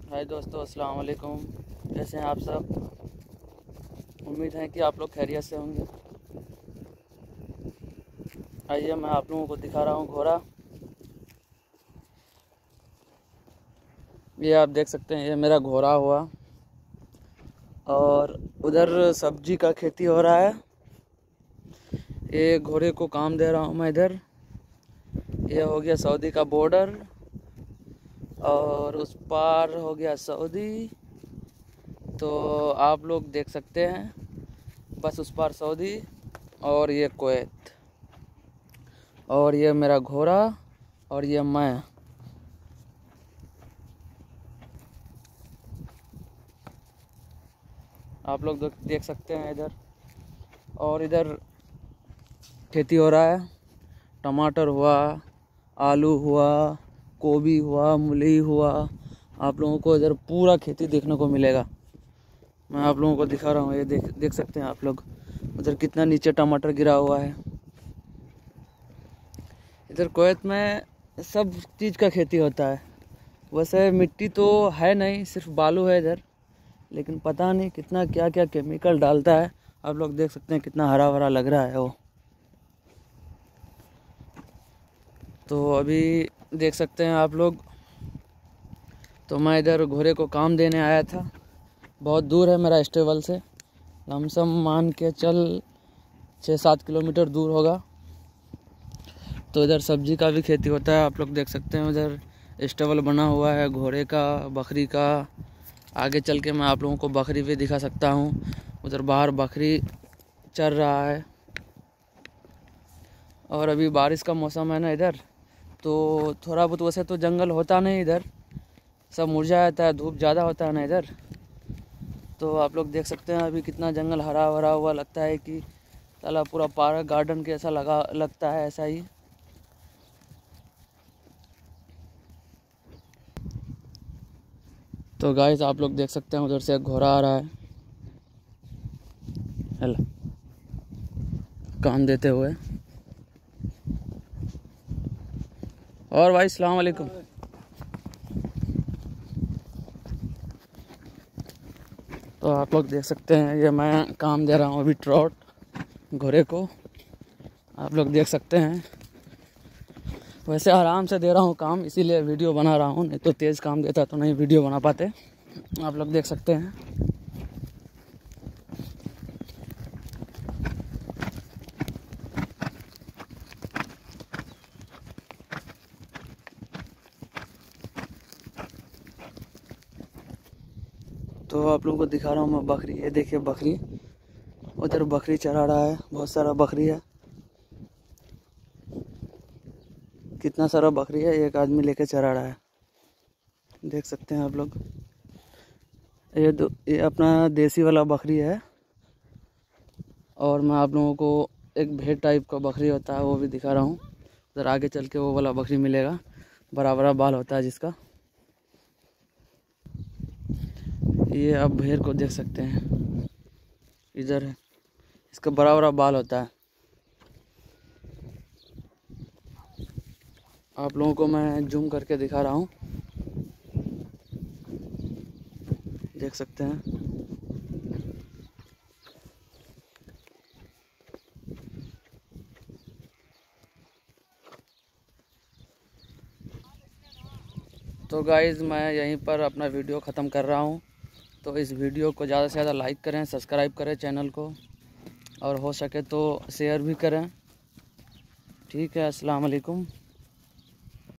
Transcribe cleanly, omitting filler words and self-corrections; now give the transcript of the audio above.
हाय दोस्तों, अस्सलाम वालेकुम। कैसे हैं आप सब? उम्मीद है कि आप लोग खैरियत से होंगे। आइए मैं आप लोगों को दिखा रहा हूँ घोड़ा। ये आप देख सकते हैं, ये मेरा घोड़ा हुआ। और उधर सब्जी का खेती हो रहा है। ये घोड़े को काम दे रहा हूँ मैं इधर। ये हो गया सऊदी का बॉर्डर और उस पार हो गया सऊदी। तो आप लोग देख सकते हैं, बस उस पार सऊदी और ये कुवैत। और ये मेरा घोड़ा और ये मैं। आप लोग देख सकते हैं इधर। और इधर खेती हो रहा है। टमाटर हुआ, आलू हुआ, गोभी हुआ, मूली हुआ। आप लोगों को इधर पूरा खेती देखने को मिलेगा। मैं आप लोगों को दिखा रहा हूँ। ये देख सकते हैं आप लोग उधर कितना नीचे टमाटर गिरा हुआ है। इधर कुवैत में सब चीज़ का खेती होता है। वैसे मिट्टी तो है नहीं, सिर्फ बालू है इधर। लेकिन पता नहीं कितना क्या क्या केमिकल डालता है। आप लोग देख सकते हैं कितना हरा भरा लग रहा है वो। तो अभी देख सकते हैं आप लोग। तो मैं इधर घोड़े को काम देने आया था। बहुत दूर है मेरा स्टेबल से, लमसम मान के चल 6-7 किलोमीटर दूर होगा। तो इधर सब्जी का भी खेती होता है। आप लोग देख सकते हैं उधर स्टेबल बना हुआ है घोड़े का, बकरी का। आगे चल के मैं आप लोगों को बकरी भी दिखा सकता हूँ। उधर बाहर बकरी चर रहा है। और अभी बारिश का मौसम है ना इधर, तो थोड़ा बहुत वैसे तो जंगल होता नहीं इधर, सब मुरझा जाता है, धूप ज़्यादा होता है ना इधर। तो आप लोग देख सकते हैं अभी कितना जंगल हरा भरा हुआ लगता है कि साला पूरा पार्क गार्डन के ऐसा लगता है, ऐसा ही। तो गाइस आप लोग देख सकते हैं उधर से एक घोड़ा आ रहा है, हेलो, काम देते हुए। और भाई सलाम वालेकुम। तो आप लोग देख सकते हैं ये मैं काम दे रहा हूँ अभी ट्रॉट घोड़े को। आप लोग देख सकते हैं। वैसे आराम से दे रहा हूँ काम, इसीलिए वीडियो बना रहा हूँ। नहीं तो तेज़ काम देता तो नहीं वीडियो बना पाते। आप लोग देख सकते हैं। तो आप लोगों को दिखा रहा हूँ मैं बकरी। ये देखिए बकरी, उधर बकरी चरा रहा है। बहुत सारा बकरी है, कितना सारा बकरी है। एक आदमी लेके चरा रहा है, देख सकते हैं आप लोग। ये अपना देसी वाला बकरी है। और मैं आप लोगों को एक भेड़ टाइप का बकरी होता है वो भी दिखा रहा हूँ। उधर आगे चल के वो वाला बकरी मिलेगा, बड़ा बड़ा बाल होता है जिसका। ये आप भेड़ को देख सकते हैं, इधर है, इसका बड़ा बड़ा बाल होता है। आप लोगों को मैं जूम करके दिखा रहा हूँ, देख सकते हैं। तो गाइज़ मैं यहीं पर अपना वीडियो ख़त्म कर रहा हूँ। तो इस वीडियो को ज़्यादा से ज़्यादा लाइक करें, सब्सक्राइब करें चैनल को, और हो सके तो शेयर भी करें। ठीक है, अस्सलाम वालेकुम।